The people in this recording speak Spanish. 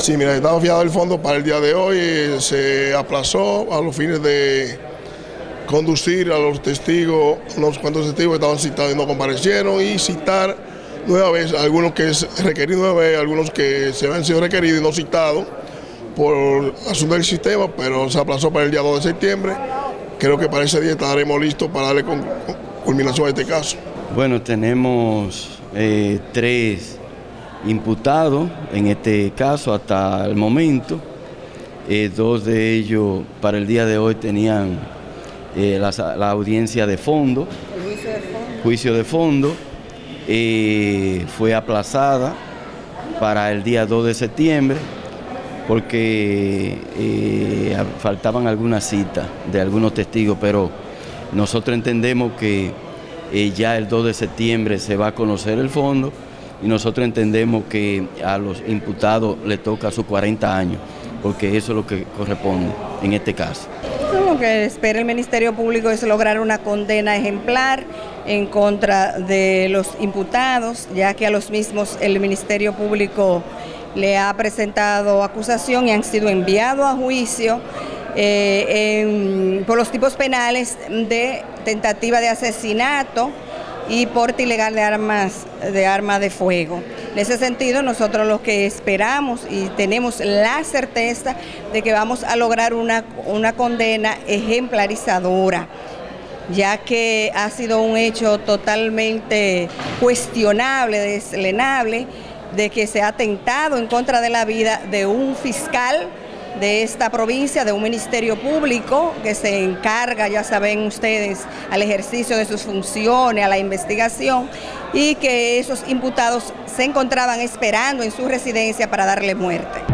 Sí, mira, estaba fiado el fondo para el día de hoy, se aplazó a los fines de conducir a los testigos, unos cuantos testigos que estaban citados y no comparecieron, y citar nueva vez a algunos que es requerido nueva vez, algunos que se habían sido requeridos y no citados por asunto del sistema, pero se aplazó para el día 2 de septiembre. Creo que para ese día estaremos listos para darle culminación a este caso. Bueno, tenemos 3 imputados en este caso hasta el momento. 2 de ellos para el día de hoy tenían la audiencia de fondo, juicio de fondo. Fue aplazada para el día 2 de septiembre porque faltaban algunas citas de algunos testigos, pero nosotros entendemos que ya el 2 de septiembre se va a conocer el fondo y nosotros entendemos que a los imputados le toca sus 40 años, porque eso es lo que corresponde en este caso. Lo que espera el Ministerio Público es lograr una condena ejemplar en contra de los imputados, ya que a los mismos el Ministerio Público le ha presentado acusación y han sido enviados a juicio por los tipos penales de tentativa de asesinato y porte ilegal de armas de fuego. En ese sentido, nosotros lo que esperamos y tenemos la certeza de que vamos a lograr una condena ejemplarizadora, ya que ha sido un hecho totalmente cuestionable, deslenable, de que se ha atentado en contra de la vida de un fiscal de esta provincia, de un ministerio público que se encarga, ya saben ustedes, al ejercicio de sus funciones, a la investigación, y que esos imputados se encontraban esperando en su residencia para darle muerte.